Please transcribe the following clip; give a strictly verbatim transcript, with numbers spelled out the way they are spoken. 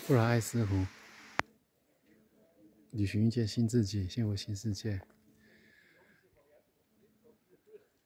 布莱艾斯湖，旅寻遇见新自己，幸福新世界。